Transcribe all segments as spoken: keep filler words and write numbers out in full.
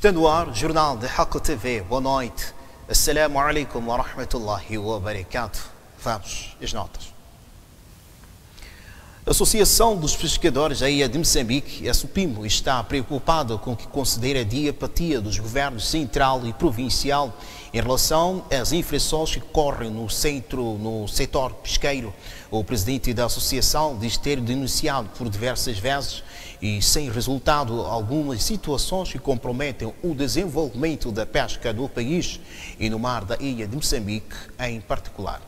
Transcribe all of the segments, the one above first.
Está no ar, Jornal de Haqa T V. Boa noite. Assalamu alaikum wa rahmatullahi wa barakatuh. Vamos às notas. A Associação dos Pescadores da Ilha de Moçambique, a SUPIMO, está preocupada com o que considera de apatia dos governos central e provincial em relação às infrações que correm no centro, no setor pesqueiro. O presidente da associação diz ter denunciado por diversas vezes e sem resultado algumas situações que comprometem o desenvolvimento da pesca no país e no mar da Ilha de Moçambique em particular.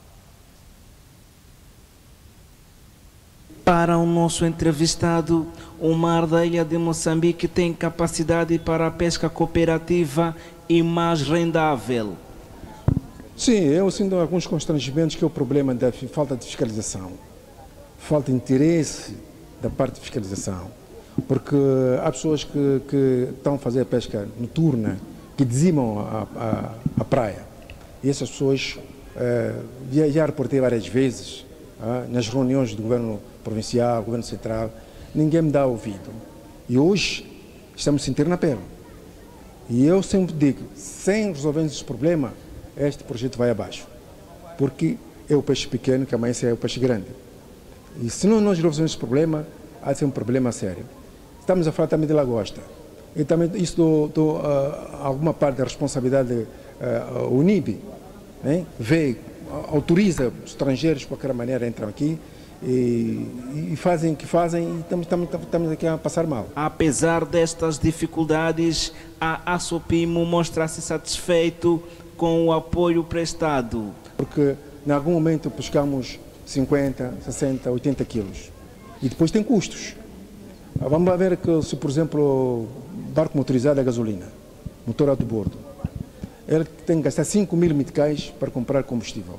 Para o nosso entrevistado, o mar da Ilha de Moçambique tem capacidade para a pesca cooperativa e mais rendável. Sim, eu sinto alguns constrangimentos, que é o problema da falta de fiscalização, falta de interesse da parte de fiscalização, porque há pessoas que, que estão a fazer a pesca noturna, que dizimam a, a, a praia, e essas pessoas, eh, já, já reportei várias vezes, ah, nas reuniões do governo provincial, governo central, ninguém me dá ouvido. E hoje estamos a sentir na pele. E eu sempre digo, sem resolver esse problema, este projeto vai abaixo. Porque é o peixe pequeno que amanhece é o peixe grande. E se não nós resolvermos esse problema, há de ser um problema sério. Estamos a falar também de lagosta. E também isso do, do, uh, alguma parte da responsabilidade uh, o N I B, né? Vê, autoriza os estrangeiros de qualquer maneira entram aqui e, e fazem o que fazem e estamos, estamos, estamos aqui a passar mal. Apesar destas dificuldades, a SUPIMO mostra-se satisfeito com o apoio prestado. Porque em algum momento pescamos cinquenta, sessenta, oitenta quilos e depois tem custos. Vamos ver que se, por exemplo, barco motorizado a gasolina, motor alto bordo, ele tem que gastar cinco mil meticais para comprar combustível.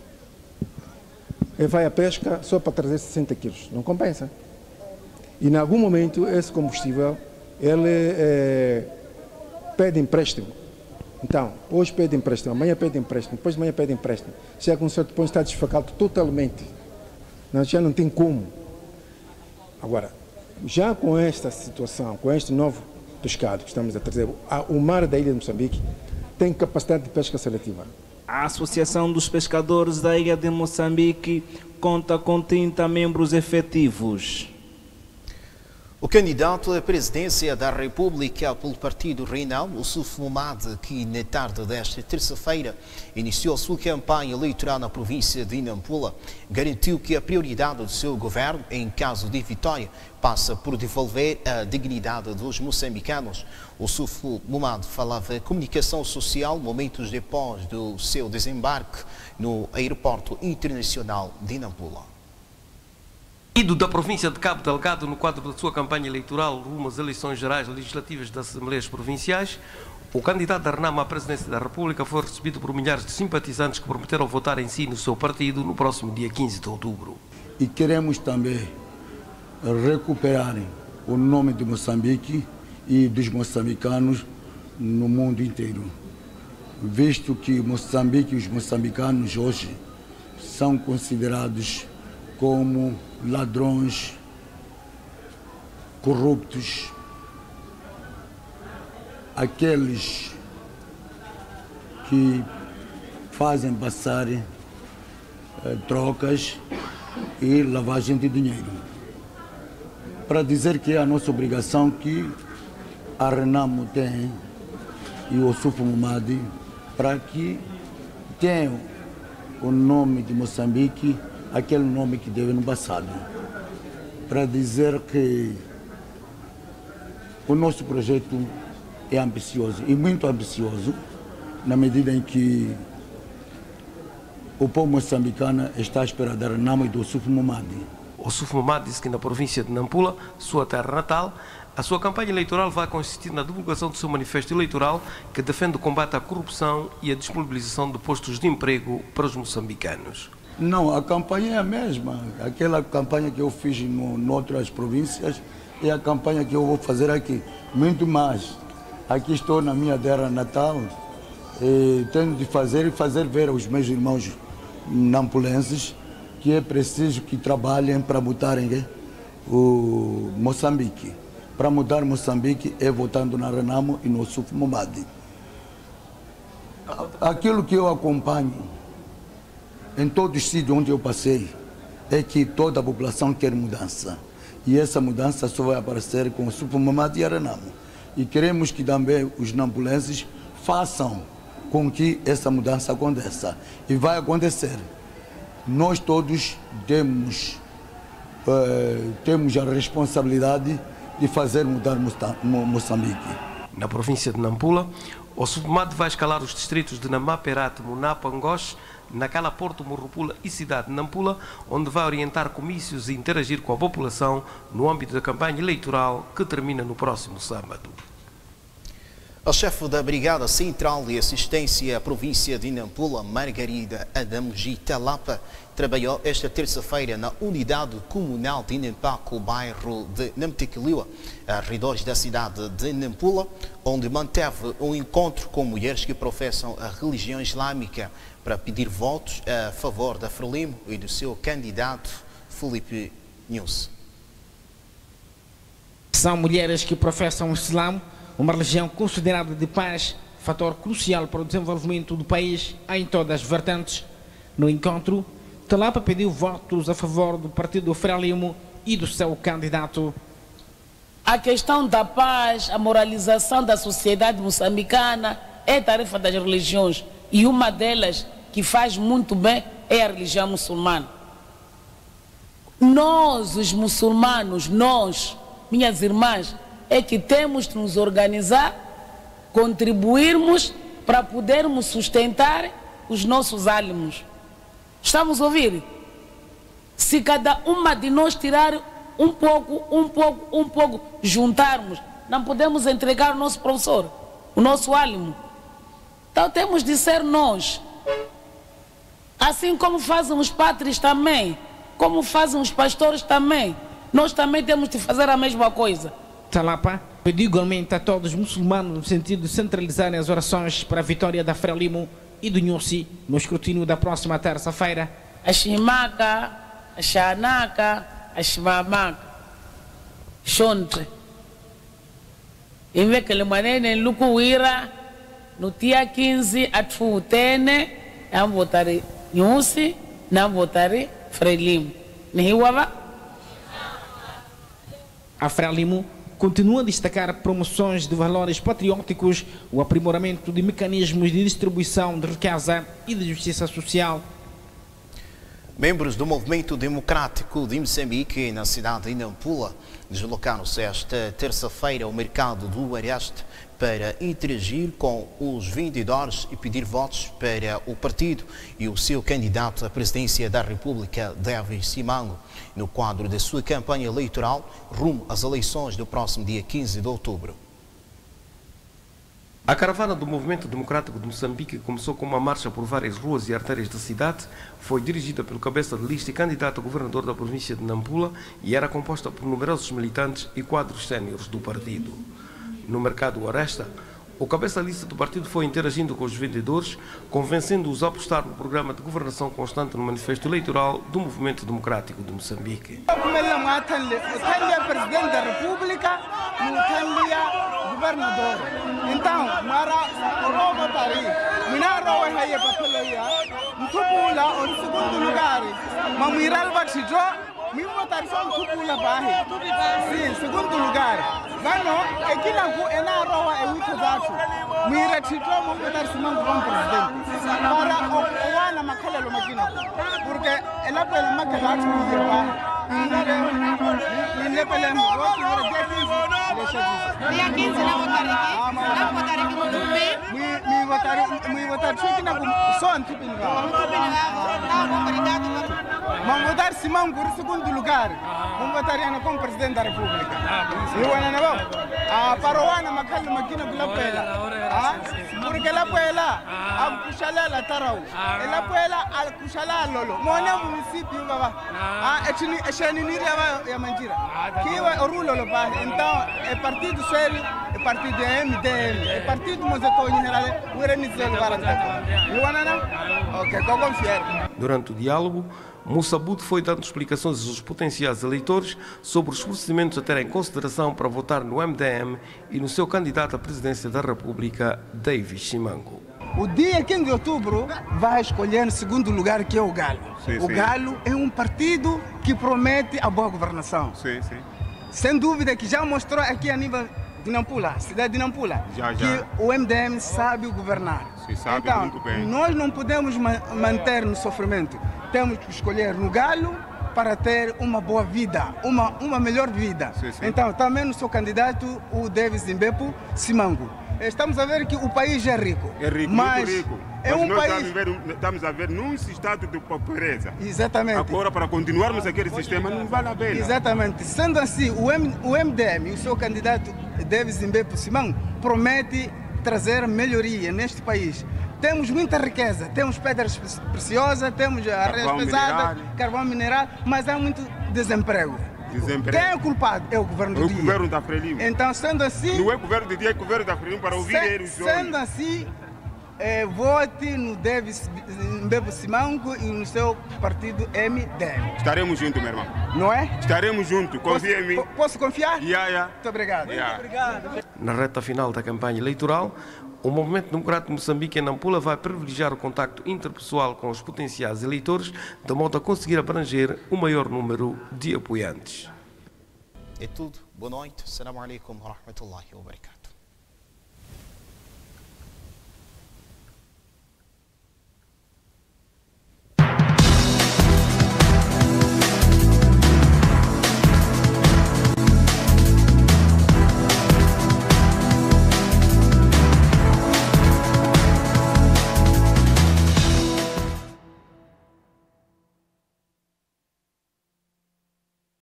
Ele vai à pesca só para trazer sessenta quilos, não compensa. E em algum momento esse combustível, ele é, pede empréstimo. Então, hoje pede empréstimo, amanhã pede empréstimo, depois de amanhã pede empréstimo. Chega um certo ponto, está desfacado totalmente. Não, já não tem como. Agora, já com esta situação, com este novo pescado que estamos a trazer, o mar da Ilha de Moçambique tem capacidade de pesca seletiva. A Associação dos Pescadores da Ilha de Moçambique conta com trinta membros efetivos. O candidato à presidência da República pelo partido Renal, o Yusuf Momad, que na tarde desta terça-feira iniciou sua campanha eleitoral na província de Nampula, garantiu que a prioridade do seu governo, em caso de vitória, passa por devolver a dignidade dos moçambicanos. O Yusuf Momad falava comunicação social momentos depois do seu desembarque no aeroporto internacional de Nampula. Ido da província de Cabo Delgado no quadro da sua campanha eleitoral rumo às eleições gerais legislativas das Assembleias Provinciais, o candidato da Renamo à presidência da República foi recebido por milhares de simpatizantes que prometeram votar em si e no seu partido no próximo dia quinze de outubro. E queremos também recuperar o nome de Moçambique e dos moçambicanos no mundo inteiro, visto que Moçambique e os moçambicanos hoje são considerados como ladrões, corruptos, aqueles que fazem passar eh, trocas e lavagem de dinheiro. Para dizer que é a nossa obrigação que a Renamo tem e o Yusuf Momad para que tenham o nome de Moçambique, aquele nome que deu no passado, para dizer que o nosso projeto é ambicioso e muito ambicioso, na medida em que o povo moçambicano está à espera da Renamo e do Yusuf Momad. O Yusuf Momad disse que na província de Nampula, sua terra natal, a sua campanha eleitoral vai consistir na divulgação do seu manifesto eleitoral que defende o combate à corrupção e a disponibilização de postos de emprego para os moçambicanos. Não, a campanha é a mesma. Aquela campanha que eu fiz em outras províncias é a campanha que eu vou fazer aqui. Muito mais. Aqui estou na minha terra natal, e tenho de fazer e fazer ver aos meus irmãos nampulenses que é preciso que trabalhem para botarem o Moçambique para mudar Moçambique é votando na Renamo e no Suf Momadi. Aquilo que eu acompanho em todos os sítios onde eu passei é que toda a população quer mudança. E essa mudança só vai aparecer com o Suf Momadi e a Renamo. E queremos que também os nambulenses façam com que essa mudança aconteça. E vai acontecer. Nós todos temos, uh, temos a responsabilidade de fazer mudar Moçambique. Na província de Nampula, o Sufmomadi vai escalar os distritos de Namaperate, Munapa, Angoche, Nacala, Porto, Morropula e Cidade de Nampula, onde vai orientar comícios e interagir com a população no âmbito da campanha eleitoral que termina no próximo sábado. A chefe da Brigada Central de Assistência à província de Nampula, Margarida Adamji Talapa, trabalhou esta terça-feira na unidade comunal de Nampaco, bairro de Namtequiliwa, arredores da cidade de Nampula, onde manteve um encontro com mulheres que professam a religião islâmica para pedir votos a favor da Frelimo e do seu candidato Filipe Nunes. São mulheres que professam o Islã, uma religião considerada de paz, fator crucial para o desenvolvimento do país em todas as vertentes. No encontro, Talapa pediu votos a favor do partido Frelimo e do seu candidato. A questão da paz, a moralização da sociedade moçambicana é tarefa das religiões e uma delas que faz muito bem é a religião muçulmana. Nós, os muçulmanos, nós, minhas irmãs, é que temos de nos organizar, contribuirmos para podermos sustentar os nossos ânimos. Estamos a ouvir? Se cada uma de nós tirar um pouco, um pouco, um pouco, juntarmos, não podemos entregar o nosso professor, o nosso ânimo. Então temos de ser nós. Assim como fazem os padres também, como fazem os pastores também, nós também temos de fazer a mesma coisa. Talapa pediu igualmente a todos os muçulmanos no sentido de centralizarem as orações para a vitória da Frelimo e do Nhusi no escrutínio da próxima terça-feira. A Shimaka, a Xanaka, a Shimamaka, Xontre. Em vez que ele maneira em Lucuíra, no dia quinze, a Tfutene, não votarei Nhusi, não votarei Frelimo. A Frelimo continua a destacar promoções de valores patrióticos, o aprimoramento de mecanismos de distribuição de riqueza e de justiça social. Membros do Movimento Democrático de Moçambique, na cidade de Nampula, deslocaram-se esta terça-feira ao mercado do Areste para interagir com os vendedores e pedir votos para o partido e o seu candidato à presidência da República, David Simango, no quadro da sua campanha eleitoral rumo às eleições do próximo dia quinze de outubro. A caravana do Movimento Democrático de Moçambique começou com uma marcha por várias ruas e artérias da cidade, foi dirigida pelo cabeça de lista e candidato a governador da província de Nampula e era composta por numerosos militantes e quadros séniores do partido. No mercado Aresta, o cabeça de lista do partido foi interagindo com os vendedores, convencendo-os a apostar no programa de governação constante no manifesto eleitoral do Movimento Democrático de Moçambique. Presidente da República, governador. Então, mara roba tari, mina roba haye papeleia, mtupula o segundo lugar, mamiral batijo, mi votar só mtupula bahe. Sim, segundo lugar. Gano, ekila ku ena roba e wito datu. Mira tijo mo votar Simango como presidente. Para o wana makala lo makina. Porque ela pela makala tu yeba. Ngale, ni pele mo ro ki ro geti. Dia quinze na votariki, na votariki mo tupi. Mi mi votar mi votar chuki na ku son tupi nga. Tupi nga. Na obrigado. Vamos votar Simango em segundo lugar. Vamos votar ele como presidente da República. E o ano novo. Ah, para o ano makala makina kula pela. Ah, porque la pela, a kushala la tarau. Ela pela al kushala lolo. Mona município baba. Ah, etini eshani ni ya manjira. Kiwa orulo lo ba. Então, é partido sério, é partido M D M. É partido Moseto General, o Renizio do Barantaka. Luanana? Ok, com confiar. Durante o diálogo, Moussa Boud foi dando explicações aos potenciais eleitores sobre os procedimentos a ter em consideração para votar no M D M e no seu candidato à presidência da República, Davis Simango. O dia quinze de outubro vai escolher no segundo lugar, que é o Galo. Sim, o sim. Galo é um partido que promete a boa governação. Sim, sim. Sem dúvida que já mostrou aqui a nível de Nampula, cidade de Nampula, Já, que já. o M D M sabe governar. Sim, sabe então, muito bem. nós não podemos ma manter no sofrimento. Temos que escolher no Galo para ter uma boa vida, uma, uma melhor vida. Sim, sim. Então, também no seu candidato, o Davis Mbepu Simango. Estamos a ver que o país é rico. É rico, mas muito rico. é Mas um nós país... estamos a, ver, estamos a ver num estado de pobreza. Exatamente. Agora, para continuarmos aquele sistema, não vale a pena. Exatamente. Sendo assim, o, M, o M D M e o seu candidato Davis Mbepu Simango promete trazer melhoria neste país. Temos muita riqueza, temos pedras preciosas, temos areias Carvão pesadas, mineral. carvão mineral, mas há muito desemprego. Desemprego. Quem é o culpado? É o governo do O dia. governo da Frelimo. Então, sendo assim... Não é o governo do dia, é o governo da Frelimo para ouvir se, eles. sendo assim, é, vote no Davis Mbepu Simango e no seu partido M D M. Estaremos juntos, meu irmão. Não é? Estaremos juntos, confia em mim. Posso, posso confiar? Yeah, yeah. Muito obrigado. Yeah. Muito obrigado. Na reta final da campanha eleitoral, o Movimento Democrático de Moçambique em Nampula vai privilegiar o contacto interpessoal com os potenciais eleitores, de modo a conseguir abranger o maior número de apoiantes. É tudo. Boa noite. Assalamu alaikum wa rahmatullahi wa barakatuh.